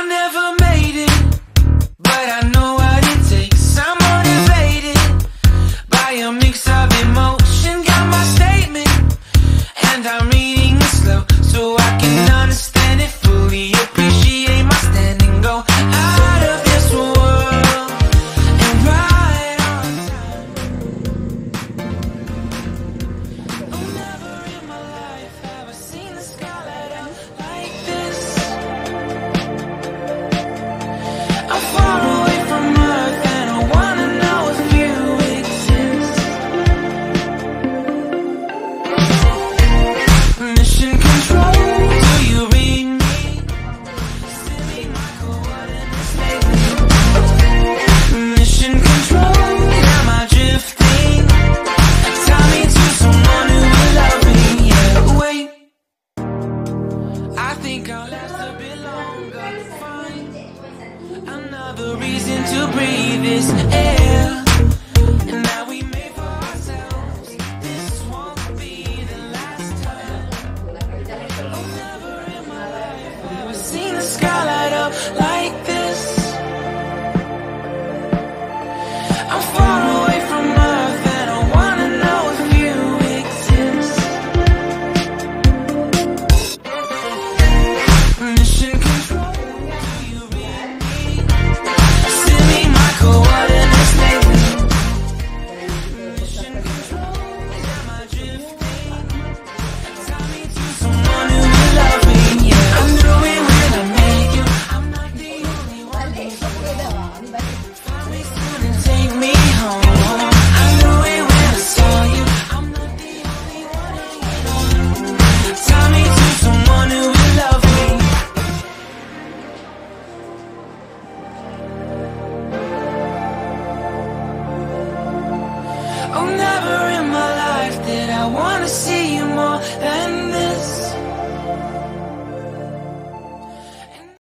never made it, but I know what it takes. I'm motivated by a mix of emotion. Got my statement, and I'm reading it slow so I can understand it fully. Appreciate my stand and go out of this world and right on time. Oh, never in my life have I seen the sky light up like this. I'm far away from Earth and I wanna know if you exist. Mission control, do you read me? Send me my coordinates lately. Mission control, am I drifting? Tie me to someone who will love me. Yeah, wait, I think I'll last a bit longer. Find another reason to breathe this air. And now we made for ourselves. This won't be the last time. Oh, never in my life have I seen the sky light up like this. I'm far away from Earth and I wanna know if you exist. Mission control, do you read me? Send me my coordinates lately. Mission control, am I drifting? Tie me to someone who will love me. Yeah, I knew it when I met you. I'm not the only one. Find me soon and take me home. I knew it when I saw you. I'm not the only one hanging on. Tie me to someone who will love me. Oh, never in my life did I wanna see you more than